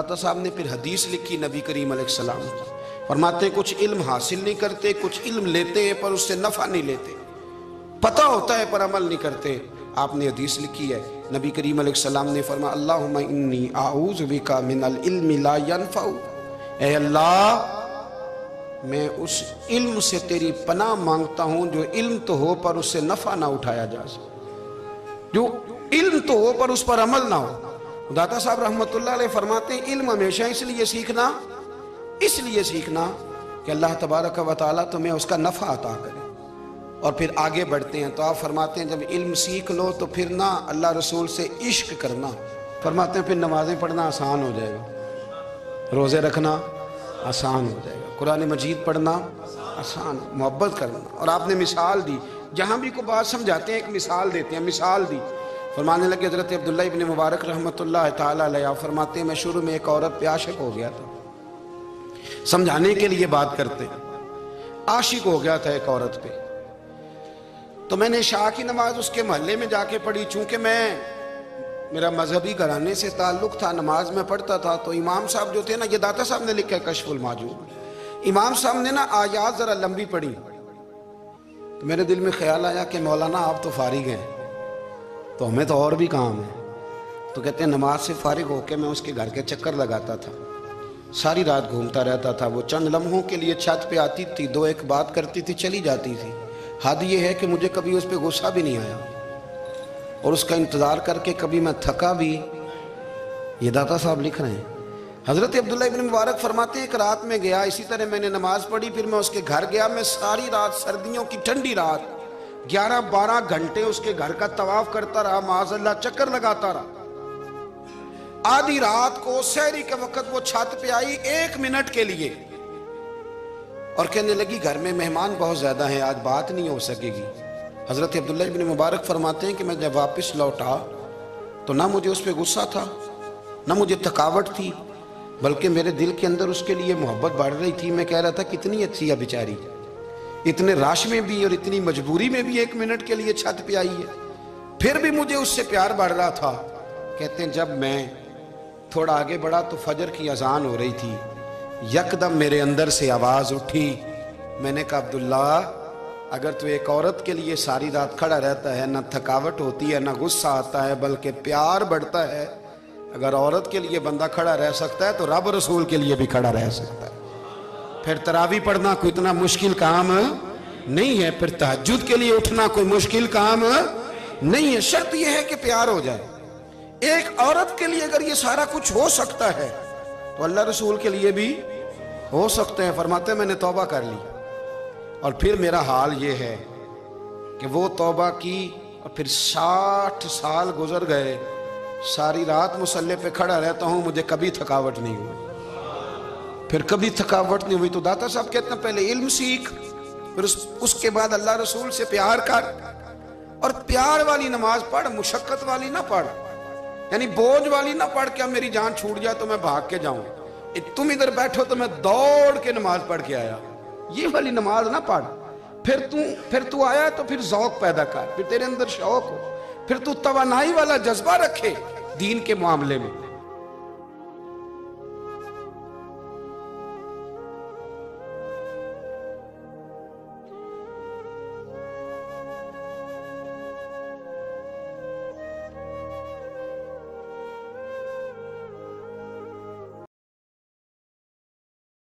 दाता साहब ने फिर हदीस लिखी नबी करीम अलैहिस्सलाम, फरमाते हैं कुछ इल्म हासिल नहीं करते, कुछ इल्म लेते हैं पर उससे नफा नहीं लेते, पता होता है पर अमल नहीं करते। आपने हदीस लिखी है, नबी करीम अलैहिस्सलाम ने फरमाया अल्लाहुम्मा इन्नी आऊज़ु बिका मिनल इल्मि ला यनफ़उ, ऐ अल्लाह मैं उस इल्म से तेरी पनाह मांगता हूँ जो इल्म तो हो पर उससे नफा ना उठाया जा सके, जो इल्म तो हो पर उस पर अमल ना हो। दाता साहब रहमतुल्लाह अलैह फरमाते हैं इल्म हमेशा इसलिए सीखना कि अल्लाह तबारक व तआला तुम्हें उसका नफा अता करे। और फिर आगे बढ़ते हैं तो आप फरमाते हैं जब इल्म सीख लो तो फिर ना अल्लाह रसूल से इश्क करना, फरमाते हैं फिर नमाजें पढ़ना आसान हो जाएगा, रोज़े रखना आसान हो जाएगा, कुरान मजीद पढ़ना आसान, मोहब्बत करना। और आपने मिसाल दी, जहाँ भी कोई बात समझाते हैं एक मिसाल देते हैं, मिसाल दी। फरमाने लगे हज़रत अब्दुल्लाह इब्न मुबारक रहमतुल्लाह ताला अलैह फरमाते हैं मैं शुरू में एक औरत पे आशिक हो गया था, समझाने के लिए बात करते, आशिक हो गया था एक औरत पे, तो मैंने शाह की नमाज उसके मोहल्ले में जाके पढ़ी। चूंकि मेरा मजहबी घराने से ताल्लुक़ था, नमाज में पढ़ता था, तो इमाम साहब जो थे ना, ये दाता साहब ने लिखा है कश्फुल माजूब, इमाम साहब ने ना आयात ज़रा लंबी पढ़ी, तो मेरे दिल में ख्याल आया कि मौलाना आप तो फारिग हैं, तो हमें तो और भी काम है। तो कहते हैं नमाज से फारिग होकर मैं उसके घर के चक्कर लगाता था, सारी रात घूमता रहता था। वो चंद लम्हों के लिए छत पे आती थी, दो एक बात करती थी, चली जाती थी। हद ये है कि मुझे कभी उस पर गुस्सा भी नहीं आया, और उसका इंतज़ार करके कभी मैं थका भी। ये दाता साहब लिख रहे हैं। हज़रत अब्दुल्लाह इब्न मुबारक फरमाते हैं एक रात में गया, इसी तरह मैंने नमाज पढ़ी, फिर मैं उसके घर गया। मैं सारी रात, सर्दियों की ठंडी रात, 11-12 घंटे उसके घर का तवाफ करता रहा, माज़अल्लाह चक्कर लगाता रहा। आधी रात को सहरी के वक्त वो छत पे आई 1 मिनट के लिए, और कहने लगी घर में मेहमान बहुत ज्यादा हैं, आज बात नहीं हो सकेगी। हजरत अब्दुल्लाह इब्न मुबारक फरमाते हैं कि मैं जब वापस लौटा तो ना मुझे उस पर गुस्सा था, ना मुझे थकावट थी, बल्कि मेरे दिल के अंदर उसके लिए मोहब्बत बढ़ रही थी। मैं कह रहा था कितनी अच्छी है बेचारी, इतने राश में भी और इतनी मजबूरी में भी 1 मिनट के लिए छत पे आई है, फिर भी मुझे उससे प्यार बढ़ रहा था। कहते हैं जब मैं थोड़ा आगे बढ़ा तो फजर की अजान हो रही थी, यकदम मेरे अंदर से आवाज़ उठी। मैंने कहा अब्दुल्ला, अगर तू एक औरत के लिए सारी रात खड़ा रहता है, ना थकावट होती है, ना गुस्सा आता है, बल्कि प्यार बढ़ता है, अगर औरत के लिए बंदा खड़ा रह सकता है तो रब रसूल के लिए भी खड़ा रह सकता है। फिर तरावी पढ़ना कोई इतना मुश्किल काम नहीं है, फिर तहज्जुद के लिए उठना कोई मुश्किल काम नहीं है, शर्त यह है कि प्यार हो जाए। एक औरत के लिए अगर ये सारा कुछ हो सकता है तो अल्लाह रसूल के लिए भी हो सकते हैं। फरमाते मैंने तौबा कर ली, और फिर मेरा हाल ये है कि वो तौबा की और फिर 60 साल गुजर गए, सारी रात मुसल्ले पे खड़ा रहता हूँ, मुझे कभी थकावट नहीं हुई, फिर कभी थकावट नहीं हुई। तो दाता साहब कहते हैं पहले इल्म सीख, फिर उसके बाद अल्लाह रसूल से प्यार कर, और प्यार वाली नमाज पढ़, मुशक्कत वाली ना पढ़, यानी बोझ वाली ना पढ़ के अब मेरी जान छूट जाए तो मैं भाग के जाऊं, तुम इधर बैठो तो मैं दौड़ के नमाज पढ़ के आया, ये वाली नमाज ना पढ़। फिर तू आया तो फिर ज़ौक़ पैदा कर, फिर तेरे अंदर शौक हो, फिर तू तवानाई वाला जज्बा रखे दीन के मामले में।